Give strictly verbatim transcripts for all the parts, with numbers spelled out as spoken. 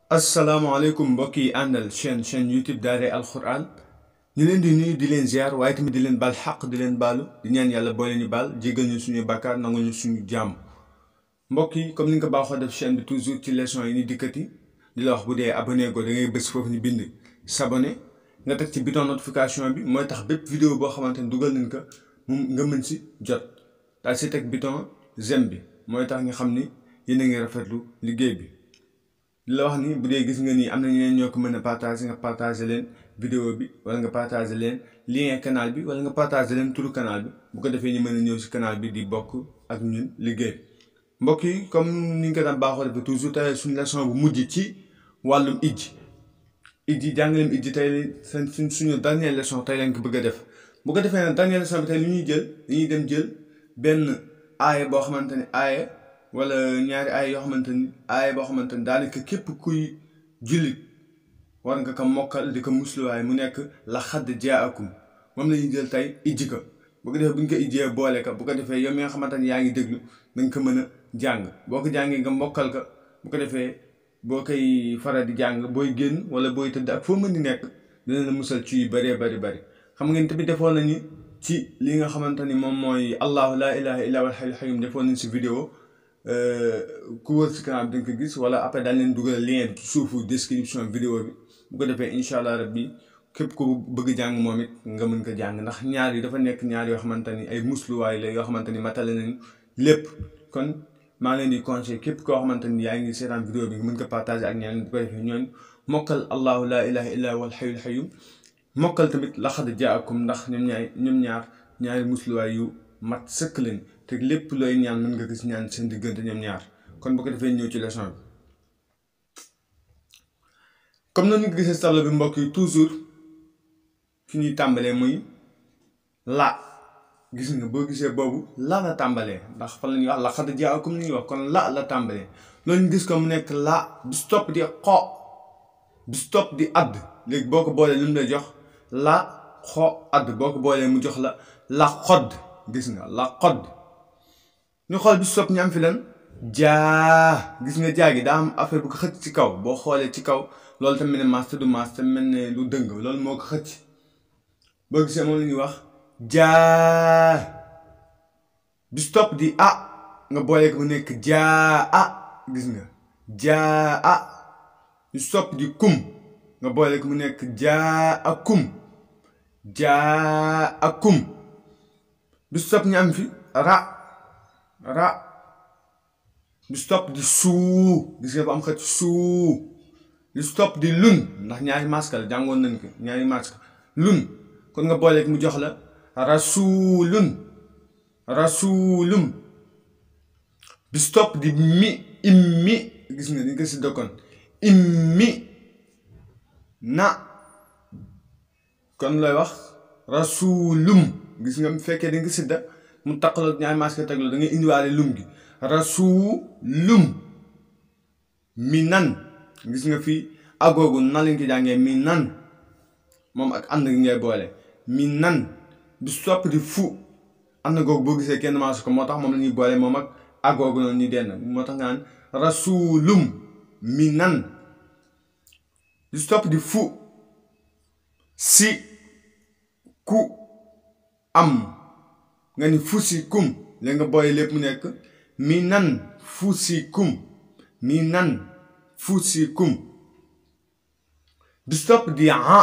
asalaamaaleykum mbokk yi àndal chaîne chaîne YouTube Daaray Alxuraan ñu leen di nuyu di leen ziar waaye tamit di leen baal xaq di leen baalu di ñaan yàlla boo leen ñu baal jégal ñu suñuy bàkkaar nangu ñu suñu jàmm mbokk yi comme ni nga ko baaxoo def chaîne bi toujours ci leçon yi ni dikkati di la wax bu dee abonné go da ngay bës foofu ñu bind s'abonner nga teg ci bouton notification bi mooy tax bépp vidéo boo xamante ni dugal nañ ko mu nga mën si jot daal si teg bouton j'aime bi mooy tax nga xam ni yéen a ngi rafetlu liggéey bi. li la wax ni bu dee gis nga nii am na ñeneen ñoo ko mën a partager nga partager leen vidéo bi wala nga partager leen lien canal bi wala nga partager leen turu canal bi bu ko defee ñu mën a ñëw si canal bi di bokk ak ñun liggéey mbokk yi comme ni nga ko daan baaxoo defee toujours tey suñu leçon bu mujj ci wàllum ijji ijji jàngaleem ijji tey seen suñu dernière leçon tey lañ ko bëgg a def bu ko defee nag dernière leçon bi tey li ñuy jël dañuy dem jël benn aaya boo xamante ne aaya wala ñaari aay yoo xamante ni aay boo xamante ni daanaka képp kuy jullit war nga ko mokkal di ko musluwaay mu nekk la xadd jaakum moom la ñuy jël tey ijji ko bu ko defee bu ñu ko ijjee boole ko bu ko defee yow mi nga xamante ni yaa ngi déglu da nga ko mën a jàng boo ko jàngee nga mokkal ko bu ko defee boo koy faral di jàng booy génn wala booy tëdd ak foo mën di nekk dina la musal ci yu bëree bëri bëri xam ngeen tamit defoon nañu ci li nga xamante ni moom mooy allahu laa ilaha illa huwal hayyul qayyum defoon nañu si vidéo ku wër si canal bi dañ ko gis wala après daal leen dugal lien bi ci suufu description vidéo bi bu ko defee incha allah rabbi képp ku bëgg jàng moom it nga mën ko jàng ndax ñaar yi dafa nekk ñaar yoo xamante ni ay musluwaay la yoo xamante ni matale nañ lépp kon maa ngi leen di conseillé képp koo xamante ni yaa ngi seetaan vidéo bi nga mën ko partager ak ñeneen bu ko defee ñooñu mokkal allahu laa ilaha illa huwal hayyul qayyum mokkal tamit laqad jaakum ndax ñoom ñaar ñoom ñaar ñaari musluwaay yu mat sëkk lañ te lépp looy ñaan mën nga gis ñaan seen diggante ñoom ñaar kon bu ko defee ñëw ci leçon bi comme na ñu ko gisee tableau bi mbokk yi toujours fi ñuy tàmbalee muy la gis nga boo gisee boobu la la tàmbalee ndax fan la ñuy wax laqad jaakum ni ñuy wax kon la la tàmbalee loolu ñu gis ko mu nekk la du stop di xo du stop di add léegi boo ko boolee lu mu lay jox la xo add boo ko boolee mu jox la la xodd gis nga la xodd ñu xool bi stop ñu am fi lan jaa gis nga jaa gi daa am affaire bu ko xëcc ci kaw boo xoolee ci kaw loolu tamit ne maas te du maas te mel ne lu dëng loolu moo ko xëcc boo gisee moom la ñuy wax jaa bi stop di ah nga boolee ko mu nekk jaa ah gis nga jaa ah bi stop di kum nga boolee ko mu nekk jaa ak kum jaa ak kum bi stop ñu am fi ra ra du stop di suu gis nga ba am xëcc suu du stop di lun ndax ñaari masque la jàngoon nañ ko ñaari masque lun kon nga booleeg mu jox la rasulun rasulum du stop di mi immi gis nga ni nga si dokkoon immi na kon looy wax rasulum gis nga mu fekkee di nga sidda mu taqaloo ñaari masque teg la da ngay indiwaale lum gi rasulum mi nan gis nga fii agoogu nan lañ ko jàngee mi nan moom ak ànd gi ngay boole mi nan du stop di fu ànd googu boo gisee kenn maasu ko moo tax moom la ñuy boole moom ak agoogu noonu ñuy denn moo tax nga naan rasulum mi nan du stop di fu si ku am nga ni fusi kum léegi nga booy lépp mu nekk mi nan fusi kum mi nan fusi kum du stop di ha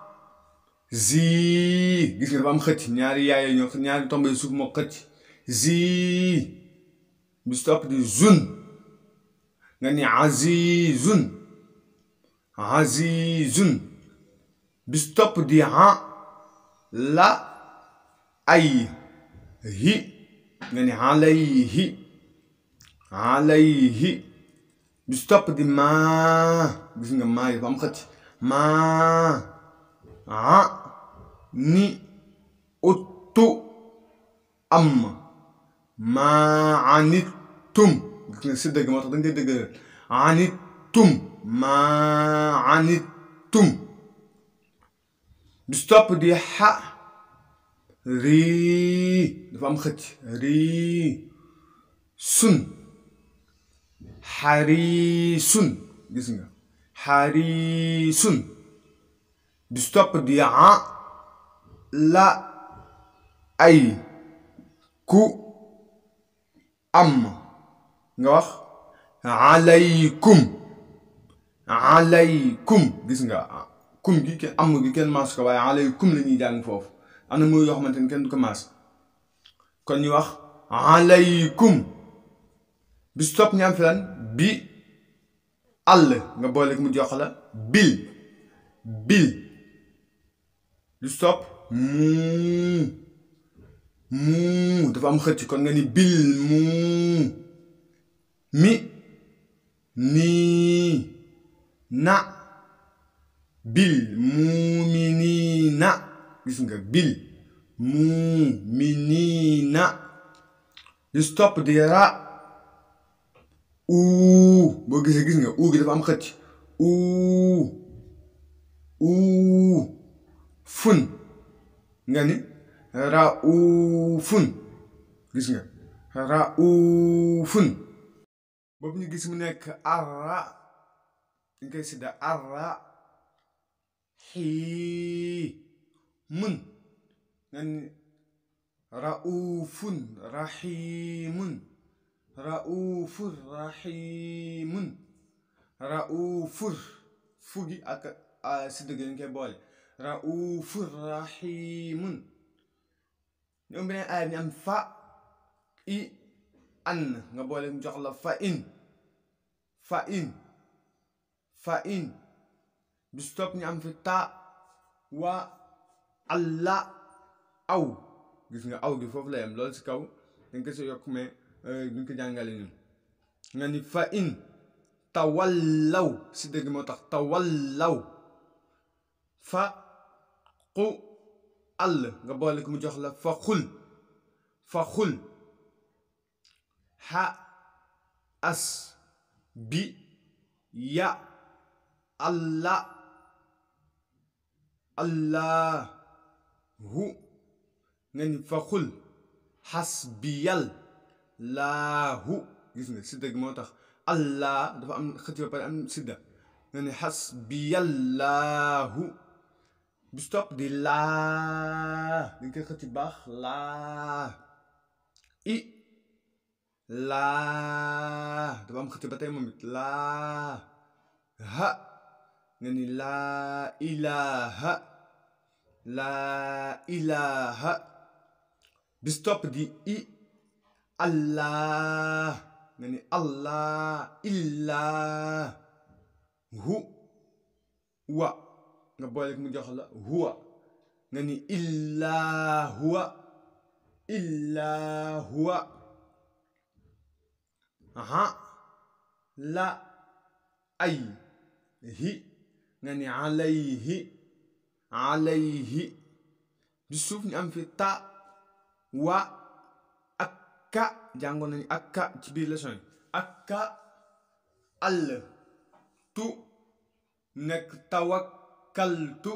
zi gis nga dafa am xëcc ñaari yaay ñoo ñaari tombe suuf moo xëcc zi du stop di zun nga ni azizun azizun du stop di ha la ay hi nga ni alayhi alayhi du stop di maa gis nga maa yi fa am xëcc maa a ni uttu am maa anittum gis nga si dëgg moo tax da ngay dëgg anittum maa anittum du stop di xa rii dafa am xëcc rii sun xarisun gis nga xarisun bi stop di a la ay ku am nga wax alaykum alaykum gis nga kum gi kenn am gi kenn maas ko waaye alaykum la ñuy jàng foofu am na mooy yoo xamante ni kenn du ko maas kon ñu wax alaykum bi stop ñu am fi lan bi àll nga boole mu jox la bil bil bi stop muu muu dafa am xëcc kon nga ni bil muu mi nii na bil muminina gis nga bil muminina li stop di ra uu boo gisee gis nga uu gi dafa am xëcc uu uu fun nga ni ra uu fun gis nga ra uu fun boobu ñu gis mu nekk arra dañ koy sidda arra xii mun nga ni raufun raximun raufur raximun raufur fugi ak sidda gi dañ koy boole raufur raximun ñoom beneen aaya bi am fa i an nga boole mu jox la fa in fa in fa in bi stop ñu am fi ta wa alla aw gis nga aw gi foofu la yam loolu si kaw dañ ko si yokk mais duñ ko jàngale ñun nga ni fa in tawallaw si dëgg moo tax tawallaw fa qu all nga boole ko mu jox la fa xul fa xul ha as bi ya allah allahu nga ni fa xul xasbiyal laahu gis nga sidda gi moo tax allah dafa am xëcc ba pare am sidda nga ni xasbiyallaahu bi stop di laa dañ koy xëcc baax laa i laa dafa am xëcc ba tey moom it laa ha nga ni laa ilaha laa ilaha bi stop di i allah nga ni allah illah hu wa nga boole mu jox la huwa nga ni illaa huwa illaa huwa aha la ay hi nga ni alayhi alayhi bi suuf ñu am fi ta wa ak ka jàngoon nañu ak ka ci biir leçon yi ak ka all tu nekk tawakkaltu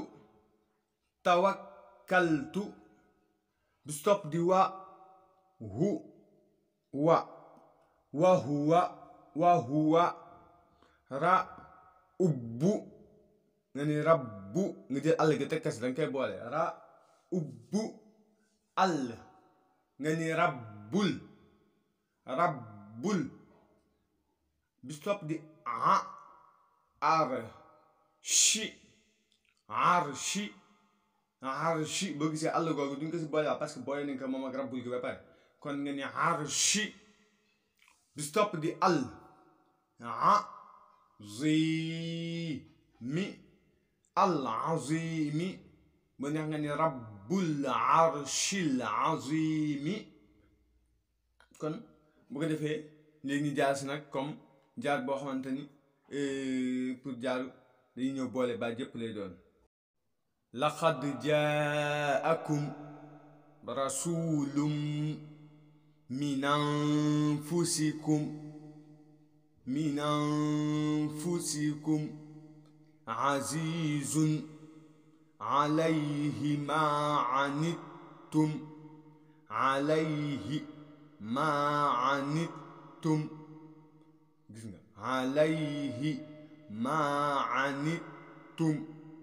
tawakkaltu bi stop di wa hu wa wa huwa wa huwa ra ubbu nga ni rabbu nga jël àll gi teg kasi danga koy boole ra ubbu àll nga ni rabbul rabbul bi stop di a ar shi arshi arshi boo gisee àll googu duñ ko si boole parce que boole nañ ko moom ak rabbul gi ba pare kon nga ni arshi bi stop di al a zi mi al azimi ba neex nga ni rabbul arshil azimi kon bu ko defee léegi ñu jaar si nag comme jaar boo xamante ni pour jaaru dañuy ñëw boole ba jëpp lay doon laqad jaakum rasulum min anfusikum min anfusikum azizun alayhi ma anittum alayhi ma anittum gis nga alayhi ما عنتم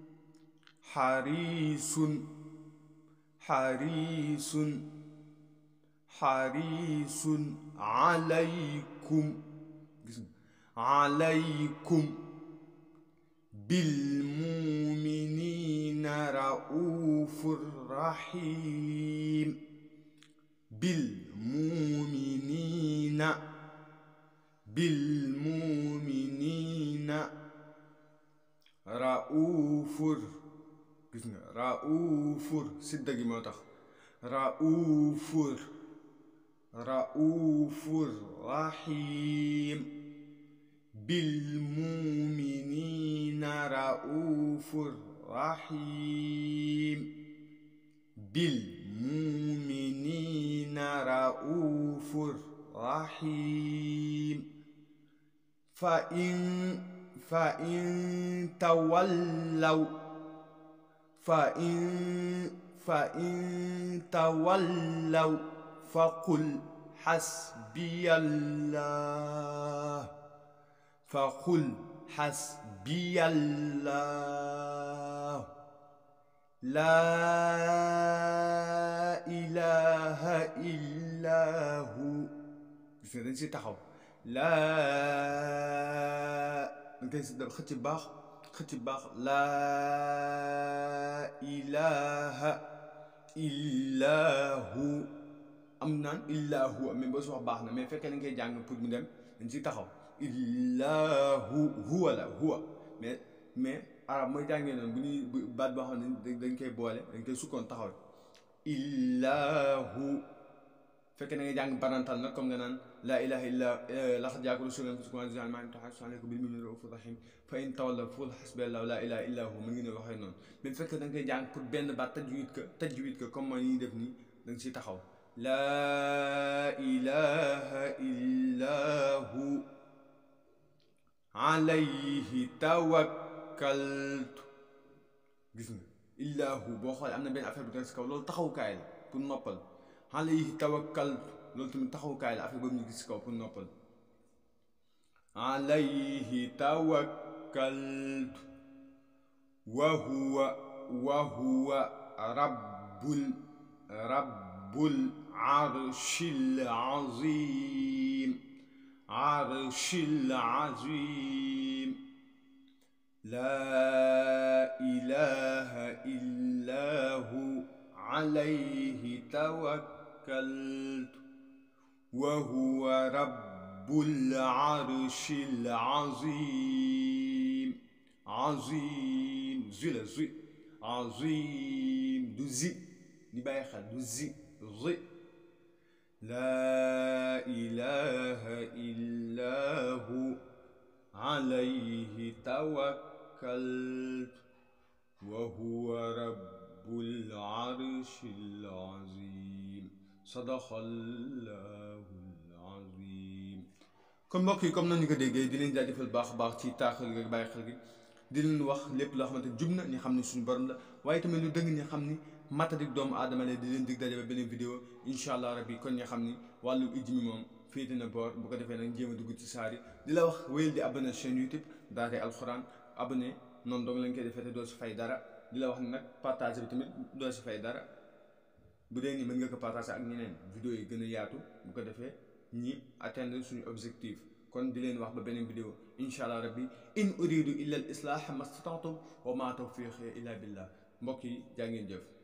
حريص حريص حريص عليكم عليكم بالمؤمنين رؤوف رحيم بالمؤمنين بالمؤمنين رؤوف رؤوف سدة gi moo tax رؤوف رؤوف رحيم بالمؤمنين رؤوف رحيم بالمؤمنين رؤوف رحيم فإن فإن تولوا فإن فإن تولوا فقل حسبي الله فقل حسبي الله لا إله إلا هو gis nga dañ si taxaw laa dañ koy si def xëcc baax xëcc baax laa ilaha illa hu am naan illa huwa mais boo si wax baax na mais fekkee dañ koy jàng pour mu dem dañ si taxaw illahu huwa la huwa mais mais arab mooy jàngee noonu bu ñuy baat boo xam ne dañ koy boole dañ koy sukkoon taxaw illahu fekkee da ngay jàng barantal nag comme nga naan laa ilaha illa laqad jaakum rasulun min anfusikum maa alaykum bil mu'minina ra'ufur rahim fa in tawallaw faqul hasbiyallahu laa ilaha illa hu mu ngi ne waxee noonu mais fekkee da nga koy jàng pour benn baat tajwid ka tajwid ka comme mooy ñuy def nii da nga siy taxaw laa ilaha illa hu alayhi tawakkaltu gis nga illahu boo xoolee am na benn affaire bu nekk si kaw loolu taxawukaay la pour noppal alayhi tawakkaltu loolu tamit taxawukaay la affaire boobu ñu gis si kaw pour noppal alayhi tawakkaltu wa huwa wa huwa rabbul rabbul arshil azim arshil azim laa ilaha illa hu alayhi tawakkaltu wa huwa rabbul arshil azim azim zi la zi azim du zi di bàyyi xel du zi zi laa ilaha illa hu alayhi tawakkaltu wa huwa rabbul arshil azim sadaqallahul azim. kon mbokk yi comme nañu ko déggee di leen jaajëfal baax a baax ci taaxal gi bàyyi xel gi di leen wax lépp loo xamante jub na ñu xam ne suñu borom la waaye tamit lu dëgg ñu xam ni matadik doomu aadama la di leen dig daje ba beneen vidéo incha allah rabbi kon ñu xam ni wàllu ijji mi moom féete na boor bu ko defee nag jéem a dugg ci saar yi di la wax wéyal di abonné chaîne YouTube Daaray Alxuraan abonné noonu dong lañ koy defee te doo si fay dara di la wax ne nag partage bi tamit doo si fay dara bu dee ni mën nga ko partager ak ñeneen vidéo yi gën a yaatu bu ko defee ñi atteindre suñu objectif kon di leen wax ba beneen vidéo incha allah rabbi in uridu illa al islah mastata'tu wa ma tawfiqi illa billah mbokk yi jaa ngeen jëf.